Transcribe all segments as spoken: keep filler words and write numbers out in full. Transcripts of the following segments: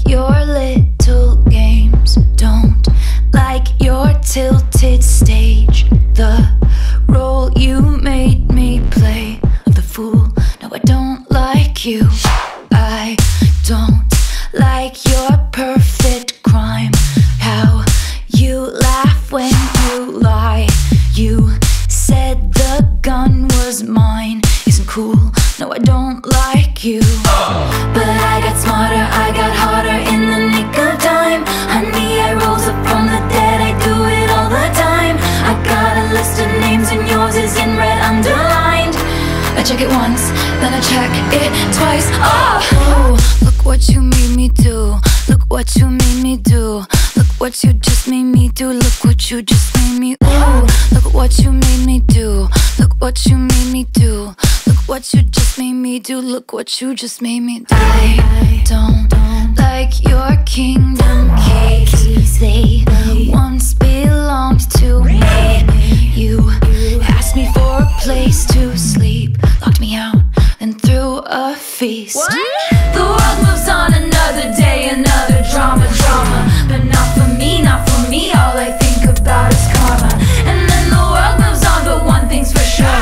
your little games, don't like your tilted stage. The role you made me play of the fool, no, I don't like you. I don't like your perfect crime, how you laugh when you lie. You said the gun was mine, isn't cool, no, I don't like you. But I got smarter, I got harder in the nick of time. Honey, I rose up from the dead, I do it all the time. I got a list of names and yours is in red underlined. I check it once, then I check it twice. Oh, oh, look what you made me do. Look what you made me do. Look what you just made me do. Look what you just made me. Ooh, look what you made me do. Look what you made me do. Look what you just made me do. Look what you just made me do. I don't like your kingdom keys. They once belonged to me. You asked me for a place to sleep, locked me out, then threw a feast. What? The world moves on, another day, another drama, drama. But not for me, not for me, all I think about is karma. And then the world moves on, but one thing's for sure,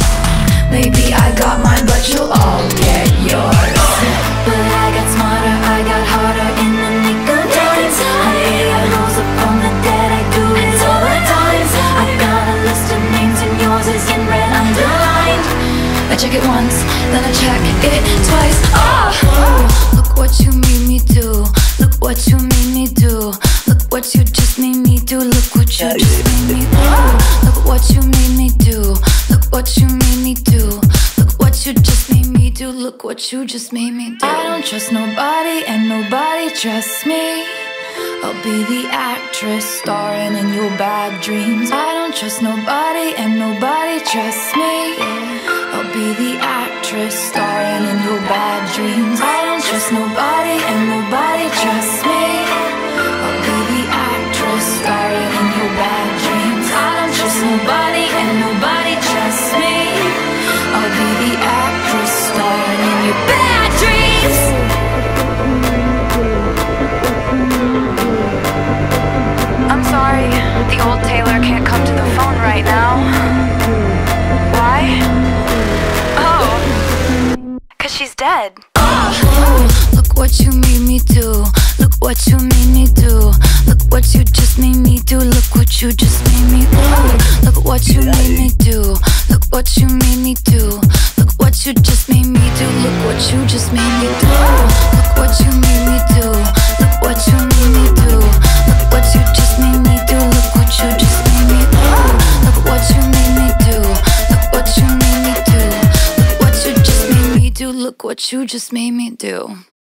maybe I got mine, but you'll all get yours. But I got smarter, I got harder in the nick of time. Honey, I rose up from the dead, I do it all the time. I got a list of names and yours is in red underlined. I check it once, then I check it twice. Oh, oh, look what you made me do. Look what you made me do. Look what you just made me do. Look what you just made me do. Look what you made me do. Look what you made me do. Look what you just made me do. Look what you just made me do. I don't trust nobody and nobody trusts me. I'll be the actress starring in your bad dreams. I don't trust nobody and nobody trusts me. I'll be the actress starring in your bad dreams. I don't trust nobody and nobody trusts me. I'll be the actress starring in your bad dreams. I don't trust nobody and nobody trusts me. I'll be the actress starring in your bad dreams. I'm sorry, the old Taylor can't come to the phone right now. Why? Oh, cause she's dead. Oh, look what you made me do. Look what you made me do. Look what you just made me do. Look what you just made me do. Look what you made me do. Look what you made me do. Look what you just made me do. Look what you just made me do. Look what you made me do. Look what you made me do. Look what you just made me do. Look what you just made me do. Look what you made me do. Look what you made me do. Look what you just made me do. Look what you just made me do.